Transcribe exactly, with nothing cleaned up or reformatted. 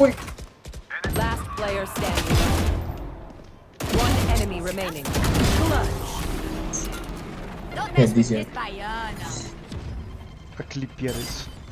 foi? Last player standing. One enemy remaining. Clutch. É, dizia. A clipear isso.